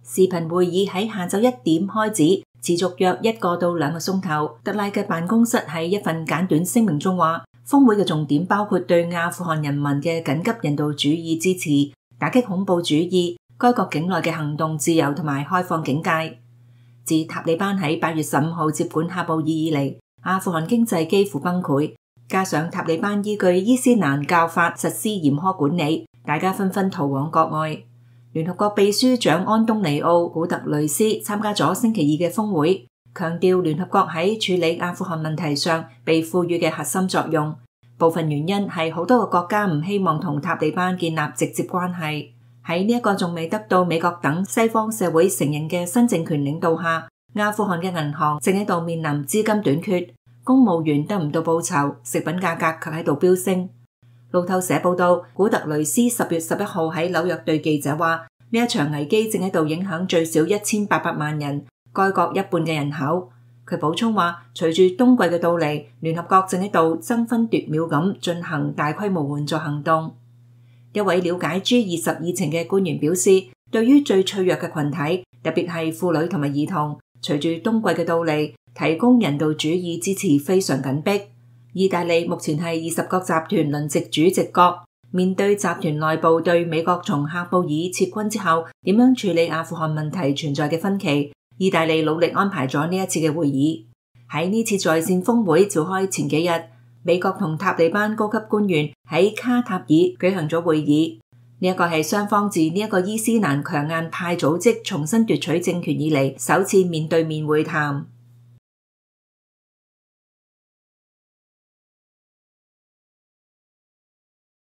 視頻會議喺下晝1點開始，持續約1個到2個鐘頭。特拉嘅辦公室喺一份簡短聲明中話，峰會嘅重點包括對阿富汗人民嘅緊急人道主義支持、打擊恐怖主義、該國境內嘅行動自由同埋開放境界。自塔利班喺8月15號接管喀布爾以嚟，阿富汗經濟幾乎崩潰，加上塔利班依據伊斯蘭教法實施嚴苛管理，大家紛紛逃往國外。聯合國秘書長安東尼奧·古特雷斯參加咗星期2嘅峰會，強調聯合國喺處理阿富汗問題上被賦予嘅核心作用。部分原因係好多個國家唔希望同塔利班建立直接關係。喺呢一個仲未得到美國等西方社會承認嘅新政權領導下，阿富汗嘅銀行正喺度面臨資金短缺，公務員得唔到報酬，食品價格卻喺度飆升。路透社報道，古特雷斯10月11號喺紐約對記者話，呢一場危機正喺度影響最少1800萬人，該國1半嘅人口。佢補充話，隨住冬季嘅到嚟，聯合國正喺度爭分奪秒咁進行大規模援助行動。一位了解 G20 議程嘅官員表示，對於最脆弱嘅群體，特別係婦女同埋兒童，隨住冬季嘅到嚟，提供人道主義支持非常緊迫。意大利目前係20國集團輪值主席國，面對集團內部對美國從喀布爾撤軍之後點樣處理阿富汗問題存在嘅分歧，意大利努力安排咗呢一次嘅會議。喺呢次在線峰會召開前幾日，美國同塔利班高級官員喺卡塔爾舉行咗會議，呢一個係雙方自呢一個伊斯蘭強硬派組織重新奪取政權以嚟首次面對面會談。